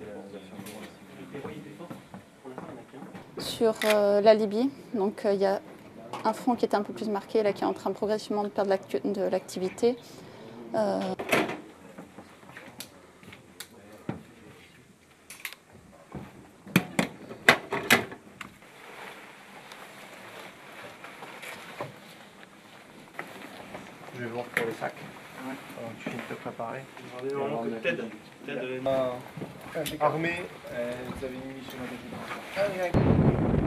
Sur la Libye, donc il y a un front qui est un peu plus marqué, là, qui est en train progressivement de perdre de l'activité. Je vais voir pour les sacs. Ouais. Tu finis de te préparer. Armée, vous avez une mission à